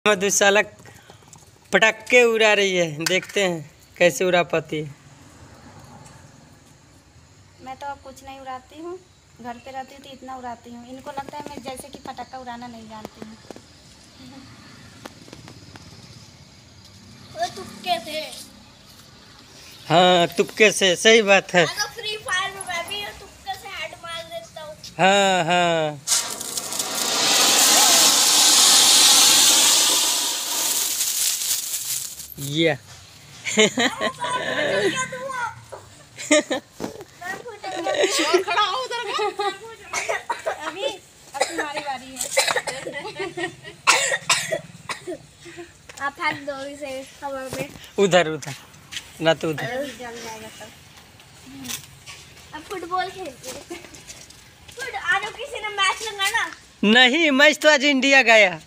मधुशाला पटाखे उड़ा रही है, देखते हैं कैसे उड़ा पाती है। मैं तो अब कुछ नहीं उड़ाती हूँ, घर पे रहती हूँ तो इतना उड़ाती हूँ। इनको लगता है मैं जैसे कि पटाखा उड़ाना नहीं जानती हूँ। वो तुक्के थे। हाँ तुक्के से, सही बात है। अगर फ्री फायर में मैं भी तुक्के से हेड मार देता हूँ। हाँ हाँ ये खड़ा हो उधर अभी अब तुम्हारी बारी है। आप फेंक दो इसे हवा में। उधर उधर ना तो उधर। अभी जल जाएगा तब। अब फुटबॉल खेलते हैं। आज किसी ने मैच लगाना? नहीं, मैच तो आज इंडिया गया।